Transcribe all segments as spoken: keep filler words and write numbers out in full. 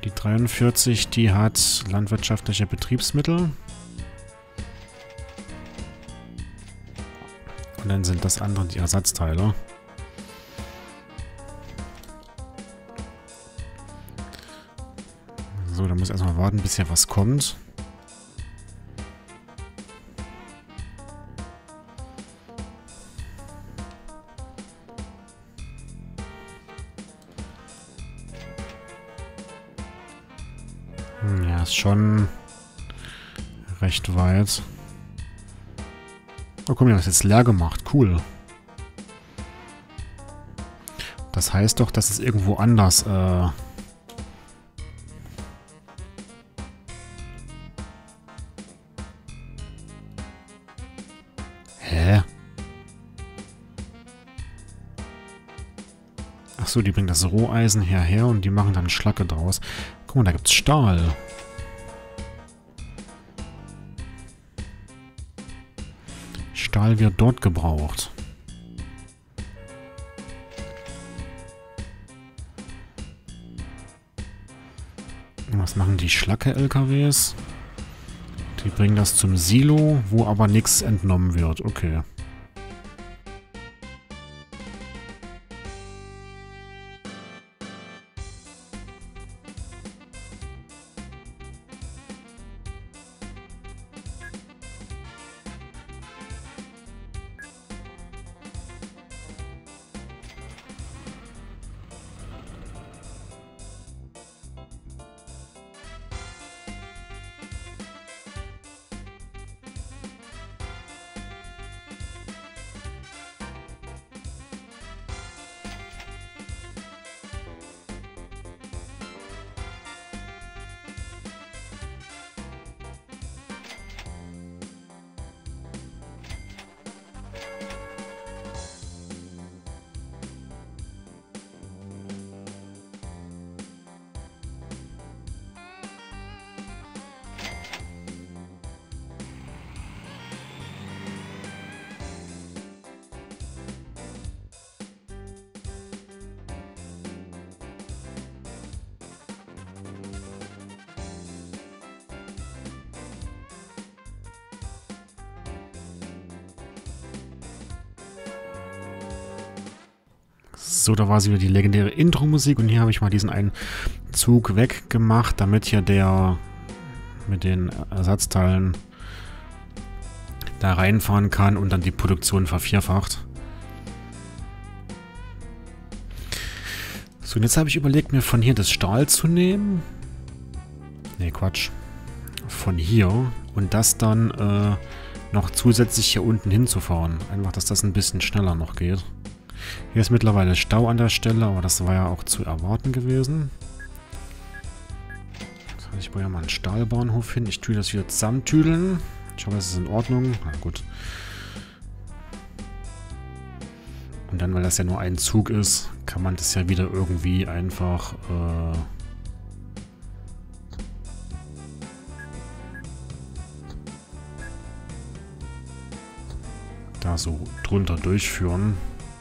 Die dreiundvierzig, die hat landwirtschaftliche Betriebsmittel. Und dann sind das andere die Ersatzteile. So, da muss ich erstmal warten, bis hier was kommt. Ja, ist schon recht weit. Oh, guck mal, das ist jetzt leer gemacht. Cool. Das heißt doch, dass es irgendwo anders... Äh Hä? Achso, die bringen das Roheisen herher und die machen dann Schlacke draus. Guck mal, da gibt's Stahl. Stahl wird dort gebraucht. Was machen die Schlacke-L K Ws? Die bringen das zum Silo, wo aber nichts entnommen wird. Okay. So, da war sie wieder die legendäre Intro-Musik und hier habe ich mal diesen einen Zug weggemacht, damit hier der mit den Ersatzteilen da reinfahren kann und dann die Produktion vervierfacht. So, und jetzt habe ich überlegt, mir von hier das Stahl zu nehmen. Ne, Quatsch. Von hier und das dann äh, noch zusätzlich hier unten hinzufahren. Einfach, dass das ein bisschen schneller noch geht. Hier ist mittlerweile Stau an der Stelle, aber das war ja auch zu erwarten gewesen. Jetzt habe ich ja mal einen Stahlbahnhof hin. Ich tue das wieder zusammentüdeln. Ich hoffe, es ist in Ordnung. Na gut. Und dann, weil das ja nur ein Zug ist, kann man das ja wieder irgendwie einfach... Äh da so drunter durchführen.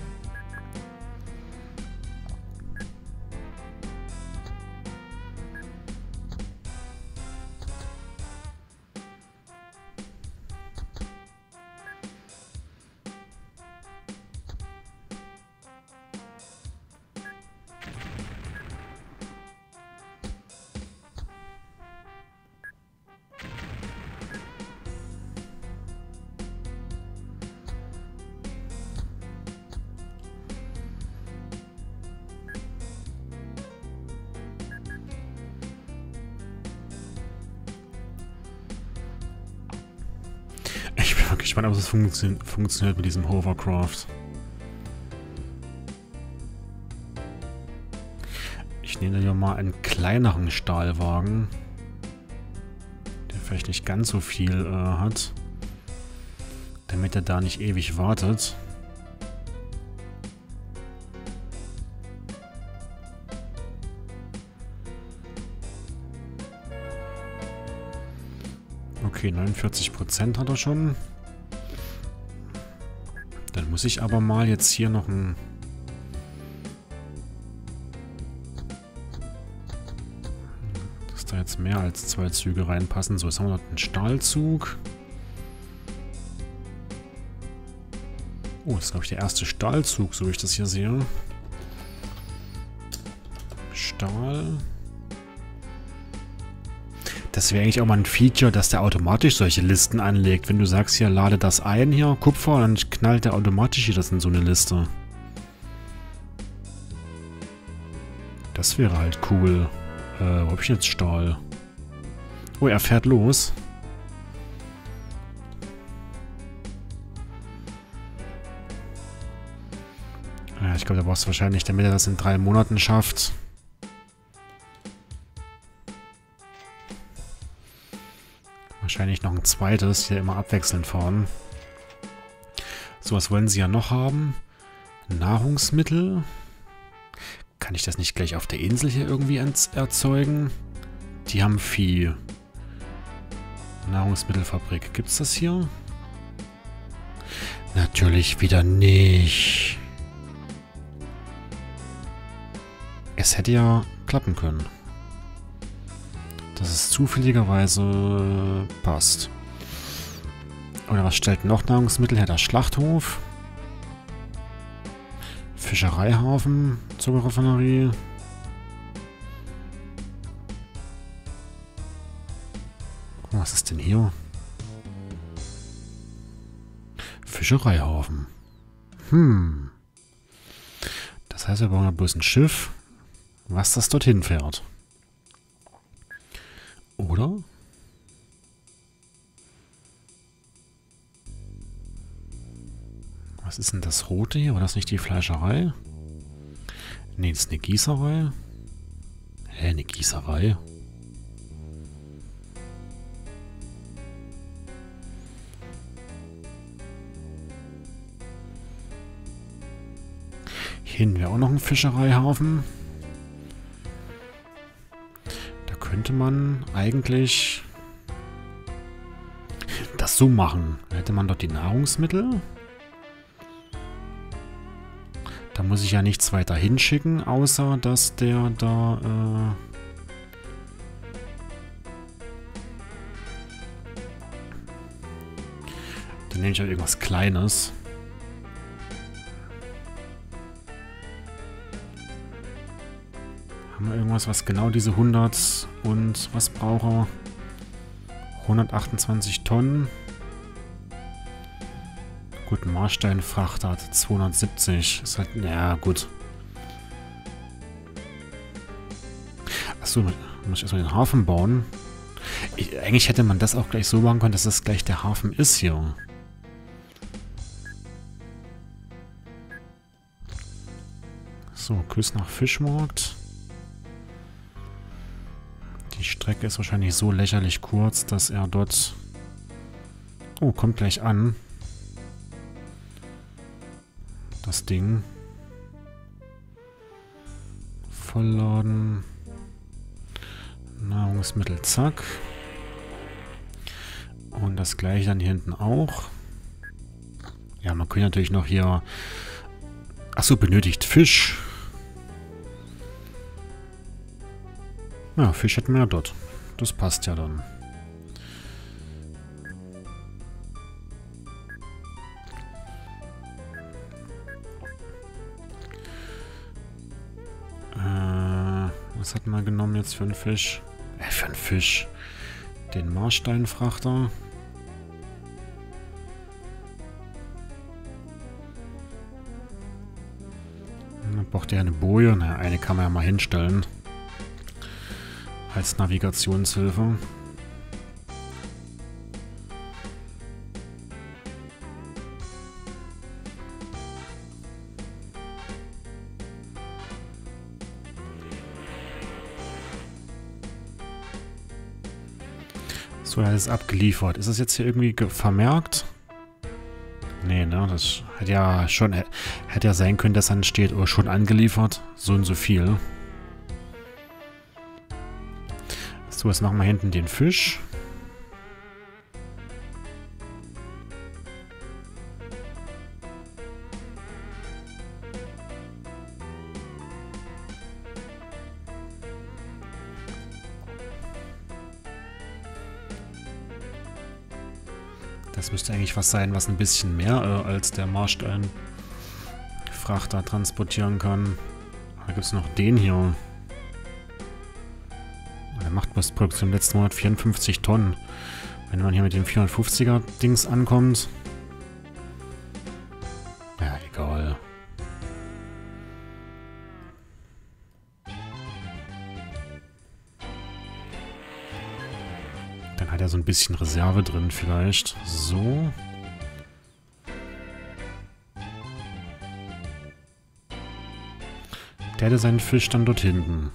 Ich bin wirklich gespannt, ob es funktio funktioniert mit diesem Hovercraft. Ich nehme hier mal einen kleineren Stahlwagen, der vielleicht nicht ganz so viel äh, hat, damit er da nicht ewig wartet. Okay, neunundvierzig Prozent hat er schon. Dann muss ich aber mal jetzt hier noch ein... da jetzt mehr als zwei Züge reinpassen. So, jetzt haben wir noch einen Stahlzug. Oh, das ist, glaube ich, der erste Stahlzug, so wie ich das hier sehe. Stahl. Das wäre eigentlich auch mal ein Feature, dass der automatisch solche Listen anlegt. Wenn du sagst, hier, lade das ein, hier, Kupfer, dann knallt der automatisch hier das in so eine Liste. Das wäre halt cool. Äh, wo habe ich jetzt Stahl? Oh, er fährt los. Ja, ich glaube, da brauchst du wahrscheinlich, damit er das in drei Monaten schafft. Wahrscheinlich noch ein zweites, hier immer abwechselnd fahren. So, was wollen sie ja noch haben? Nahrungsmittel. Kann ich das nicht gleich auf der Insel hier irgendwie erzeugen? Die haben Vieh. Nahrungsmittelfabrik. Gibt's das hier? Natürlich wieder nicht. Es hätte ja klappen können. Dass es zufälligerweise passt. Oder was stellt noch Nahrungsmittel her? Der Schlachthof. Fischereihafen. Zuckerraffinerie. Was ist denn hier? Fischereihafen. Hm. Das heißt, wir brauchen ja bloß ein Schiff, was das dorthin fährt. Oder? Was ist denn das Rote hier? War das nicht die Fleischerei? Nee, das ist eine Gießerei. Hä, eine Gießerei? Hier hinten wäre auch noch ein Fischereihafen. Da könnte man eigentlich das so machen. Da hätte man dort die Nahrungsmittel. Da muss ich ja nichts weiter hinschicken, außer dass der da... Äh Dann nehme ich halt irgendwas Kleines. Haben wir irgendwas, was genau diese hundert und was braucht er? hundertachtundzwanzig Tonnen. Gut, ein Marsteinfrachter hat zweihundertsiebzig. Ist halt, ja, gut. Achso, muss ich erstmal den Hafen bauen. Ich, eigentlich hätte man das auch gleich so machen können, dass das gleich der Hafen ist hier. So, Küss nach Fischmarkt. Die Strecke ist wahrscheinlich so lächerlich kurz, dass er dort... Oh, kommt gleich an. Das Ding. Vollladen. Nahrungsmittel, zack. Und das gleiche dann hier hinten auch. Ja, man könnte natürlich noch hier... Achso, benötigt Fisch. Ja, Fisch hätten wir ja dort. Das passt ja dann. Was hat man genommen jetzt für einen Fisch? Äh, für einen Fisch. Den Marsteinfrachter. Dann braucht er eine Boje. Na, eine kann man ja mal hinstellen. Als Navigationshilfe. So, er ist abgeliefert. Ist das jetzt hier irgendwie vermerkt? Nee, ne? Das hätte ja schon... Hätte ja sein können, dass dann steht, oh, schon angeliefert. So und so viel. So, jetzt machen wir hinten den Fisch. Das müsste eigentlich was sein, was ein bisschen mehr äh, als der Marstein Frachter transportieren kann. Da gibt es noch den hier. Der macht Postproduktion im letzten Monat vierundfünfzig Tonnen. Wenn man hier mit dem vierhundertfünfziger Dings ankommt. Ja, egal. Dann hat er so ein bisschen Reserve drin vielleicht. So. Der hätte seinen Fisch dann dort hinten.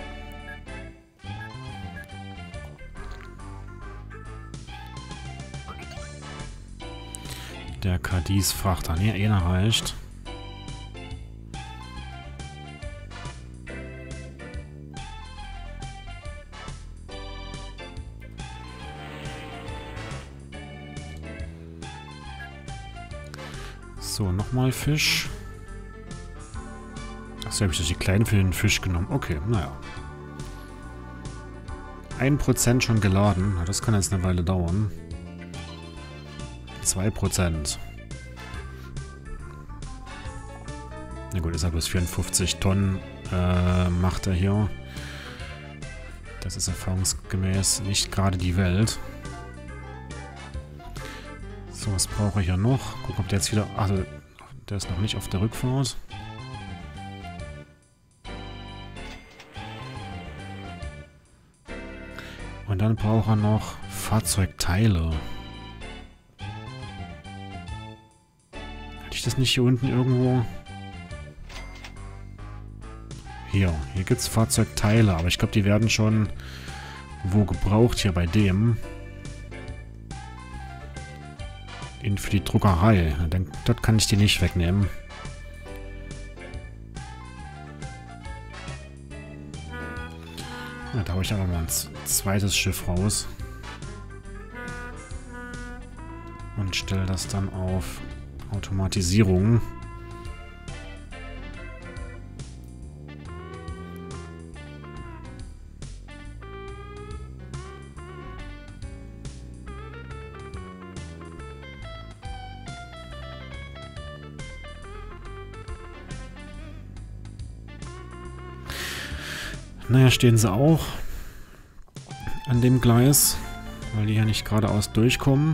Der Cadiz-Frachter. Ne, einer reicht. So, nochmal Fisch. Achso, habe ich die kleinen für den Fisch genommen. Okay, naja. ein Prozent schon geladen. Das kann jetzt eine Weile dauern. zwei Prozent. Na gut, ist ja bloß vierundfünfzig Tonnen äh, macht er hier. Das ist erfahrungsgemäß nicht gerade die Welt. So, was brauche ich ja noch? Gucken, ob der jetzt wieder... Ach, der ist noch nicht auf der Rückfahrt. Und dann braucht er noch Fahrzeugteile. Hatte ich das nicht hier unten irgendwo? Hier, hier gibt es Fahrzeugteile, aber ich glaube, die werden schon wo gebraucht hier bei dem. In für die Druckerei. Dann, dort kann ich die nicht wegnehmen. Ja, da habe ich aber mal ein zweites Schiff raus. Und stelle das dann auf Automatisierung. Naja, stehen sie auch an dem Gleis, weil die ja nicht geradeaus durchkommen.